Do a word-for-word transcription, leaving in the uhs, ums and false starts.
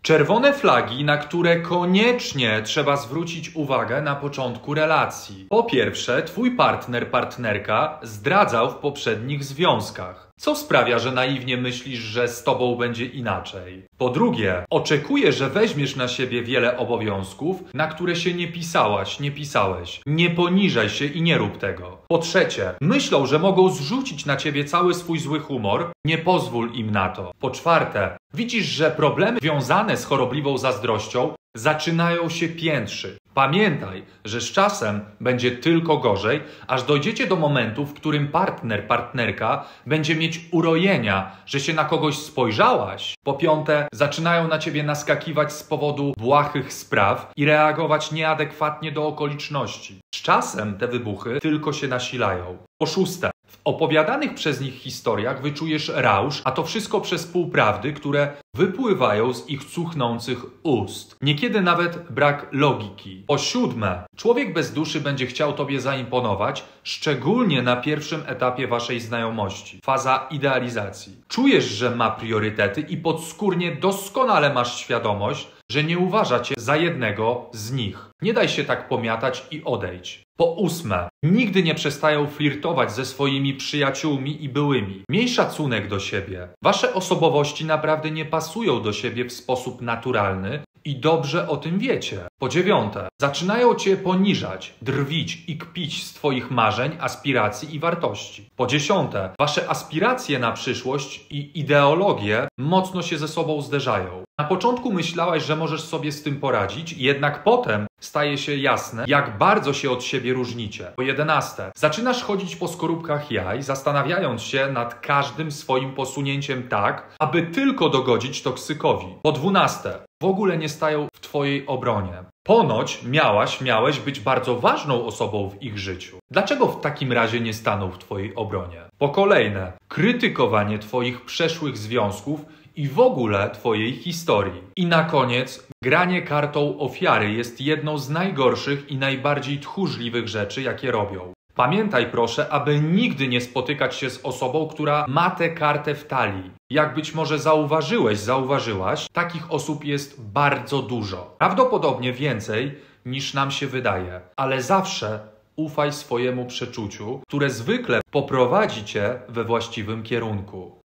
Czerwone flagi, na które koniecznie trzeba zwrócić uwagę na początku relacji. Po pierwsze, twój partner, partnerka zdradzał w poprzednich związkach, co sprawia, że naiwnie myślisz, że z tobą będzie inaczej. Po drugie, oczekuje, że weźmiesz na siebie wiele obowiązków, na które się nie pisałaś, nie pisałeś. Nie poniżaj się i nie rób tego. Po trzecie, myślą, że mogą zrzucić na ciebie cały swój zły humor. Nie pozwól im na to. Po czwarte, widzisz, że problemy związane z chorobliwą zazdrością zaczynają się piętrzyć. Pamiętaj, że z czasem będzie tylko gorzej, aż dojdziecie do momentu, w którym partner, partnerka będzie mieć urojenia, że się na kogoś spojrzałaś. Po piąte, zaczynają na ciebie naskakiwać z powodu błahych spraw i reagować nieadekwatnie do okoliczności. Z czasem te wybuchy tylko się nasilają. Po szóste, w opowiadanych przez nich historiach wyczujesz rausz, a to wszystko przez półprawdy, które wypływają z ich cuchnących ust. Niekiedy nawet brak logiki. Po siódme, człowiek bez duszy będzie chciał tobie zaimponować, szczególnie na pierwszym etapie waszej znajomości. Faza idealizacji. Czujesz, że ma priorytety i podskórnie doskonale masz świadomość, że nie uważa cię za jednego z nich. Nie daj się tak pomiatać i odejdź. Po ósme, nigdy nie przestają flirtować ze swoimi przyjaciółmi i byłymi. Miej szacunek do siebie. Wasze osobowości naprawdę nie pasują do siebie w sposób naturalny i dobrze o tym wiecie. Po dziewiąte, zaczynają cię poniżać, drwić i kpić z twoich marzeń, aspiracji i wartości. Po dziesiąte, wasze aspiracje na przyszłość i ideologie mocno się ze sobą zderzają. Na początku myślałaś, że możesz sobie z tym poradzić, jednak potem staje się jasne, jak bardzo się od siebie różnicie. Po jedenaste, zaczynasz chodzić po skorupkach jaj, zastanawiając się nad każdym swoim posunięciem tak, aby tylko dogodzić toksykowi. Po dwunaste, w ogóle nie stają w twojej obronie. Ponoć miałaś, miałeś być bardzo ważną osobą w ich życiu. Dlaczego w takim razie nie staną w twojej obronie? Po kolejne, krytykowanie twoich przeszłych związków i w ogóle twojej historii. I na koniec, granie kartą ofiary jest jedną z najgorszych i najbardziej tchórzliwych rzeczy, jakie robią. Pamiętaj proszę, aby nigdy nie spotykać się z osobą, która ma tę kartę w talii. Jak być może zauważyłeś, zauważyłaś, takich osób jest bardzo dużo. Prawdopodobnie więcej niż nam się wydaje. Ale zawsze ufaj swojemu przeczuciu, które zwykle poprowadzi cię we właściwym kierunku.